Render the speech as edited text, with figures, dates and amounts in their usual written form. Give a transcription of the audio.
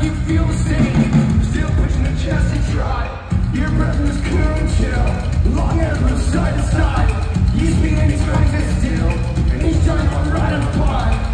you feel the same. Still pushing the chest and try. Your breath was clear and chill. Long hair from side to side. You speak and it's going to still. And each time I'm right on the pot.